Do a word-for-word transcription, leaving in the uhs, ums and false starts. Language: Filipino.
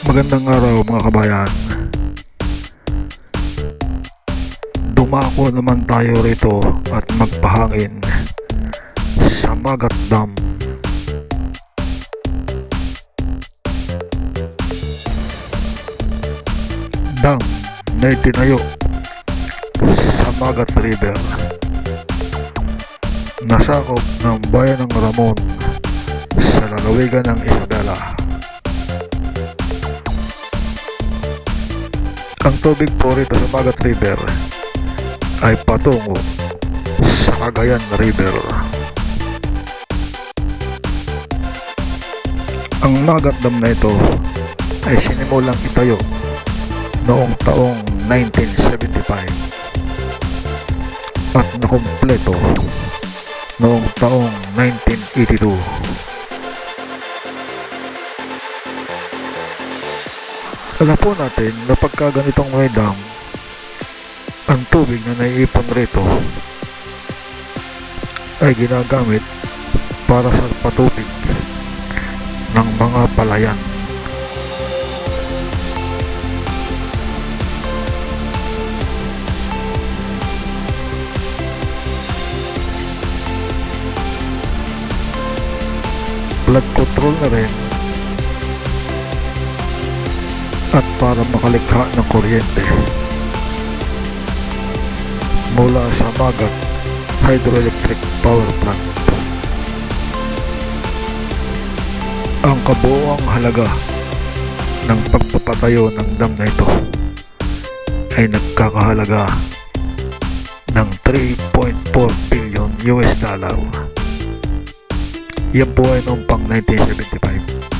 Magandang araw mga kabayan. Dumako naman tayo rito at magpahangin sa Magat Dam. Dam na itinayo sa Magat River, nasakop ng bayan ng Ramon sa lalawigan ng Isabela. Ang tubig po rito sa Magat River ay patungo sa Cagayan River. Ang Magat Dam na ito ay sinimulang itayo noong taong nineteen seventy-five at nakumpleto noong taong nineteen eighty-two. Alam po natin na pagka ganitong may dam, ang tubig na naiipon rito ay ginagamit para sa patubig ng mga palayan. Flood control na rin at para makalikha ng kuryente mula sa Magat Hydroelectric Power Plant. Ang kabuuang halaga ng pagpapatayo ng dam na ito ay nagkakahalaga ng three point four billion U S dollar. Yan po ay noong pang nineteen seventy-five.